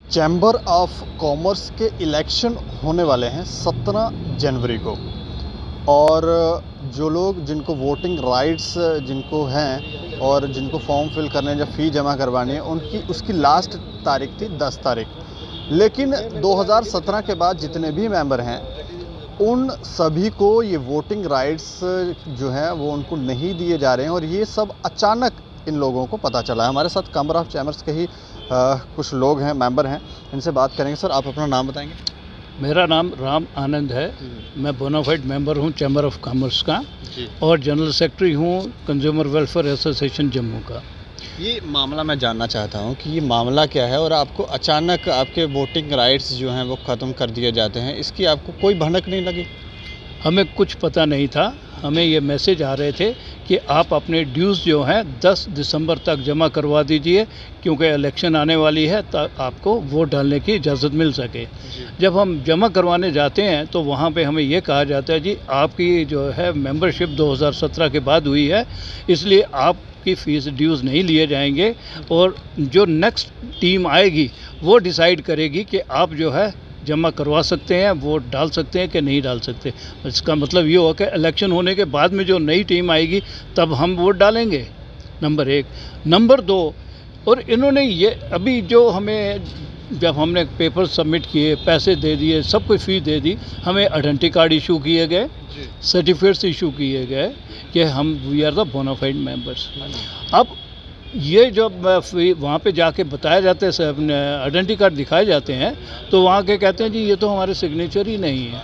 Chamber of commerce के election होने वाले हैं 17 जनवरी को। और जो लोग जिनको वोटिंग राइट्स जिनको हैं और जिनको फॉर्म फिल करने या फ़ी जमा करवानी है उसकी लास्ट तारीख थी 10 तारीख। लेकिन 2017 के बाद जितने भी मेंबर हैं उन सभी को ये वोटिंग राइट्स जो हैं वो उनको नहीं दिए जा रहे हैं और ये सब अचानक इन लोगों को पता चला है। हमारे साथ चैम्बर ऑफ कॉमर्स के ही कुछ लोग हैं, मेंबर हैं, इनसे बात करेंगे। सर, आप अपना नाम बताएंगे? मेरा नाम राम आनंद है। मैं बोनाफाइड मेंबर हूं चैम्बर ऑफ कॉमर्स का और जनरल सेक्रेटरी हूं कंज्यूमर वेलफेयर एसोसिएशन जम्मू का। ये मामला मैं जानना चाहता हूं कि ये मामला क्या है और आपको अचानक आपके वोटिंग राइट्स जो हैं वो ख़त्म कर दिए जाते हैं, इसकी आपको कोई भनक नहीं लगी? हमें कुछ पता नहीं था। हमें ये मैसेज आ रहे थे कि आप अपने ड्यूज़ जो हैं 10 दिसंबर तक जमा करवा दीजिए क्योंकि इलेक्शन आने वाली है, तब आपको वोट डालने की इजाज़त मिल सके। जब हम जमा करवाने जाते हैं तो वहाँ पे हमें ये कहा जाता है जी आपकी जो है मेंबरशिप 2017 के बाद हुई है, इसलिए आपकी फ़ीस ड्यूज़ नहीं लिए जाएंगे और जो नेक्स्ट टीम आएगी वो डिसाइड करेगी कि आप जो है जमा करवा सकते हैं, वोट डाल सकते हैं कि नहीं डाल सकते। इसका मतलब ये हो कि इलेक्शन होने के बाद में जो नई टीम आएगी तब हम वोट डालेंगे, नंबर 1। नंबर 2, और इन्होंने ये अभी जो हमें जब हमने पेपर सबमिट किए, पैसे दे दिए, सब कुछ फ़ी दे दी, हमें आइडेंटिटी कार्ड इशू किए गए, सर्टिफिकेट्स इशू किए गए कि हम we are the bonafide members. अब ये जब वहाँ पे जाके बताया जाता है, सब आइडेंटिटी कार्ड दिखाए जाते हैं तो वहाँ के कहते हैं जी ये तो हमारे सिग्नेचर ही नहीं है।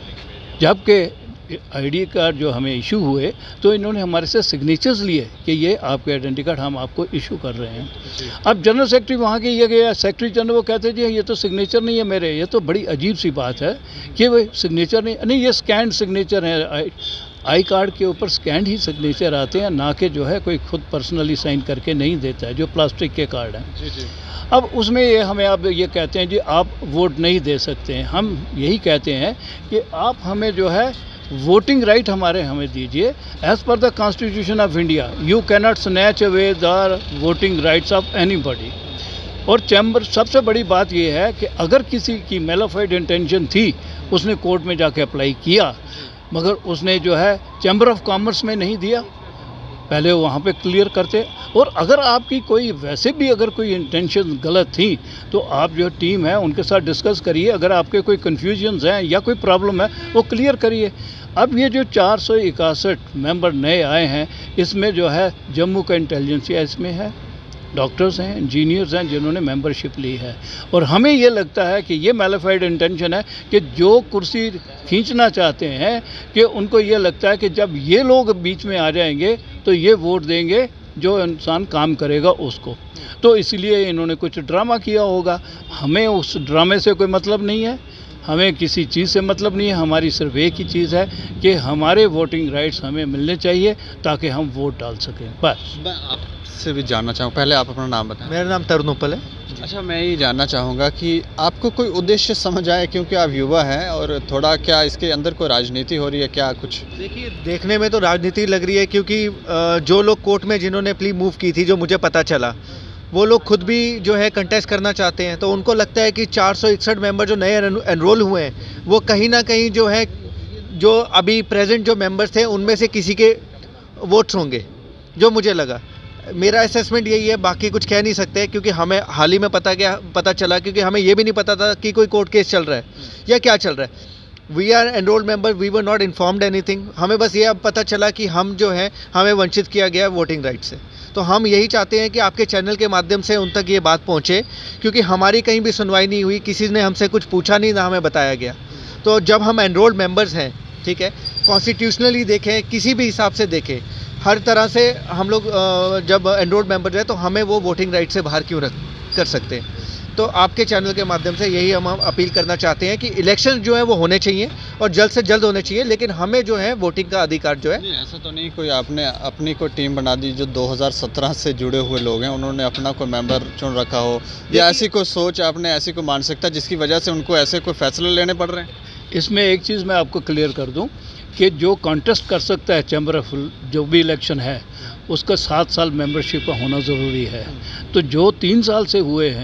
जबकि आईडी कार्ड जो हमें इशू हुए तो इन्होंने हमारे से सिग्नेचर्स लिए कि ये आपके आइडेंटिटी कार्ड हम आपको इशू कर रहे हैं। अब जनरल सेक्रेटरी वहाँ के ये गया, सेक्रेटरी जनरल वो कहते हैं जी ये तो सिग्नेचर नहीं है मेरे। ये तो बड़ी अजीब सी बात है कि भाई सिग्नेचर नहीं, ये स्कैंड सिग्नेचर है। आई कार्ड के ऊपर स्कैंड ही सिग्नेचर आते हैं, ना कि जो है कोई खुद पर्सनली साइन करके नहीं देता है, जो प्लास्टिक के कार्ड हैं। अब उसमें ये हमें अब ये कहते हैं जी आप वोट नहीं दे सकते हैं। हम यही कहते हैं कि आप हमें जो है वोटिंग राइट हमें दीजिए। As per the constitution of India you cannot snatch away the voting rights of anybody. और चैम्बर सबसे बड़ी बात यह है कि अगर किसी की मैलिफाइड इंटेंशन थी, उसने कोर्ट में जाके अप्लाई किया, मगर उसने जो है चैम्बर ऑफ कॉमर्स में नहीं दिया, पहले वहाँ पे क्लियर करते। और अगर आपकी कोई वैसे भी अगर कोई इंटेंशन गलत थी तो आप जो टीम है उनके साथ डिस्कस करिए। अगर आपके कोई कन्फ्यूजन्स हैं या कोई प्रॉब्लम है वो क्लियर करिए। अब ये जो 461 मेंबर नए आए हैं, इसमें जो है जम्मू का इंटेलिजेंसिया इसमें है, डॉक्टर्स हैं, इंजीनियर्स हैं जिन्होंने मेंबरशिप ली है। और हमें ये लगता है कि ये मैलिफाइड इंटेंशन है कि जो कुर्सी खींचना चाहते हैं कि उनको ये लगता है कि जब ये लोग बीच में आ जाएंगे तो ये वोट देंगे जो इंसान काम करेगा उसको। तो इसलिए इन्होंने कुछ ड्रामा किया होगा। हमें उस ड्रामे से कोई मतलब नहीं है, हमें किसी चीज़ से मतलब नहीं है। हमारी सिर्फ एक ही चीज़ है कि हमारे वोटिंग राइट्स हमें मिलने चाहिए ताकि हम वोट डाल सकें, बस। मैं आपसे भी जानना चाहूँ, पहले आप अपना नाम बताएं। मेरा नाम तरुण उपल है। अच्छा, मैं ये जानना चाहूँगा कि आपको कोई उद्देश्य समझ आए, क्योंकि आप युवा हैं, और थोड़ा क्या इसके अंदर कोई राजनीति हो रही है क्या कुछ? देखिए, देखने में तो राजनीति लग रही है क्योंकि जो लोग कोर्ट में जिन्होंने प्ली मूव की थी, जो मुझे पता चला, वो लोग खुद भी जो है कंटेस्ट करना चाहते हैं। तो उनको लगता है कि 461 मेंबर जो नए एनरोल हुए हैं वो कहीं ना कहीं जो है जो अभी प्रेजेंट जो मेंबर्स थे उनमें से किसी के वोट्स होंगे, जो मुझे लगा। मेरा असेसमेंट यही है, बाकी कुछ कह नहीं सकते क्योंकि हमें हाल ही में पता चला, क्योंकि हमें ये भी नहीं पता था कि कोई कोर्ट केस चल रहा है या क्या चल रहा है। We are enrolled member, we were not informed anything. हमें बस ये अब पता चला कि हम जो है हमें वंचित किया गया वोटिंग राइट से। तो हम यही चाहते हैं कि आपके चैनल के माध्यम से उन तक ये बात पहुँचे, क्योंकि हमारी कहीं भी सुनवाई नहीं हुई, किसी ने हमसे कुछ पूछा नहीं, ना हमें बताया गया। तो जब हम एनरोल्ड मेंबर्स हैं, ठीक है, कॉन्स्टिट्यूशनली देखें, किसी भी हिसाब से देखें, हर तरह से हम लोग जब एनरोल्ड मेंबर है तो हमें वो वोटिंग राइट से बाहर क्यों कर सकते हैं। तो आपके चैनल के माध्यम से यही हम अपील करना चाहते हैं कि इलेक्शन जो है वो होने चाहिए और जल्द से जल्द होने चाहिए, लेकिन हमें जो है वोटिंग का अधिकार जो है। नहीं, ऐसा तो नहीं कोई आपने अपनी कोई टीम बना दी जो 2017 से जुड़े हुए लोग हैं, उन्होंने अपना कोई मेंबर चुन रखा हो, या ऐसी कोई सोच आपने, ऐसी कोई मानसिकता जिसकी वजह से उनको ऐसे कोई फैसले लेने पड़ रहे हैं? इसमें एक चीज़ मैं आपको क्लियर कर दूं कि जो कॉन्टेस्ट कर सकता है चैम्बर ऑफ जो भी इलेक्शन है उसका 7 साल मेंबरशिप का होना ज़रूरी है। तो जो 3 साल से हुए हैं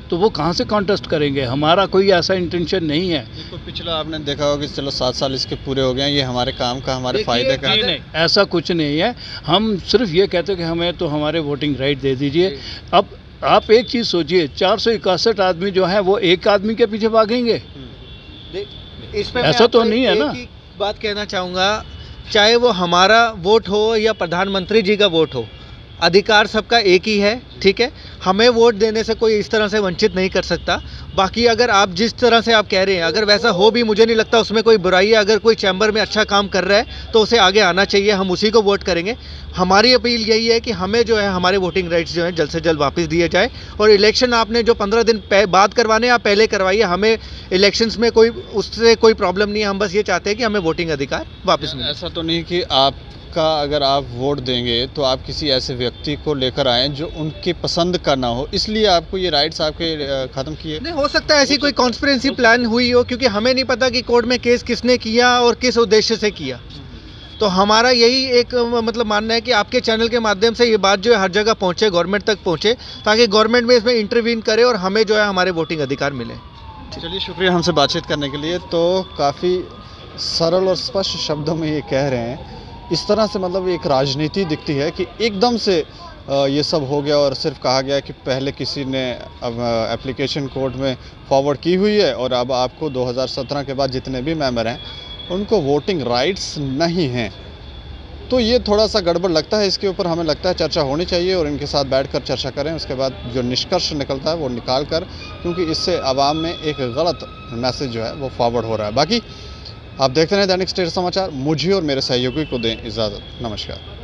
तो वो कहाँ से कॉन्टेस्ट करेंगे? हमारा कोई ऐसा इंटेंशन नहीं है। तो पिछला आपने देखा होगा कि चलो 7 साल इसके पूरे हो गए हैं, ये हमारे काम का, हमारे फ़ायदे का। नहीं, ऐसा कुछ नहीं है। हम सिर्फ ये कहते हैं कि हमें तो हमारे वोटिंग राइट दे दीजिए। अब आप एक चीज़ सोचिए, 461 आदमी जो हैं वो एक आदमी के पीछे भागेंगे? इसमें ऐसा तो नहीं है ना। बात कहना चाहूँगा, चाहे वो हमारा वोट हो या प्रधानमंत्री जी का वोट हो, अधिकार सबका एक ही है, ठीक है। हमें वोट देने से कोई इस तरह से वंचित नहीं कर सकता। बाकी अगर आप जिस तरह से आप कह रहे हैं, अगर वैसा हो भी, मुझे नहीं लगता उसमें कोई बुराई है। अगर कोई चैम्बर में अच्छा काम कर रहा है तो उसे आगे आना चाहिए, हम उसी को वोट करेंगे। हमारी अपील यही है कि हमें जो है हमारे वोटिंग राइट्स जो है जल्द से जल्द वापस दिए जाए। और इलेक्शन आपने जो 15 दिन बाद करवाने, आप पहले करवाइए। हमें इलेक्शंस में कोई उससे कोई प्रॉब्लम नहीं है। हम बस ये चाहते हैं कि हमें वोटिंग अधिकार वापस मिले। ऐसा तो नहीं कि आपका अगर आप वोट देंगे तो आप किसी ऐसे व्यक्ति को लेकर आएँ जो उनकी पसंद का ना हो, इसलिए आपको ये राइट्स आपके ख़त्म किए? नहीं, हो सकता है ऐसी कोई कॉन्स्पिरेसी प्लान हुई हो, क्योंकि हमें नहीं पता कि कोर्ट में केस किसने किया और किस उद्देश्य से किया। तो हमारा यही एक मतलब मानना है कि आपके चैनल के माध्यम से ये बात जो है हर जगह पहुंचे, गवर्नमेंट तक पहुंचे, ताकि गवर्नमेंट में इसमें इंटरवीन करे और हमें जो है हमारे वोटिंग अधिकार मिले। चलिए, शुक्रिया हमसे बातचीत करने के लिए। तो काफ़ी सरल और स्पष्ट शब्दों में ये कह रहे हैं। इस तरह से मतलब एक राजनीति दिखती है कि एकदम से ये सब हो गया और सिर्फ कहा गया कि पहले किसी ने अब एप्लीकेशन कोर्ट में फॉरवर्ड की हुई है और अब आपको 2017 के बाद जितने भी मेंबर हैं उनको वोटिंग राइट्स नहीं हैं। तो ये थोड़ा सा गड़बड़ लगता है। इसके ऊपर हमें लगता है चर्चा होनी चाहिए और इनके साथ बैठकर चर्चा करें। उसके बाद जो निष्कर्ष निकलता है वो निकाल कर, क्योंकि इससे आवाम में एक गलत मैसेज जो है वो फॉरवर्ड हो रहा है। बाकी आप देखते रहें दैनिक स्टेट समाचार। मुझे और मेरे सहयोगी को दें इजाज़त। नमस्कार।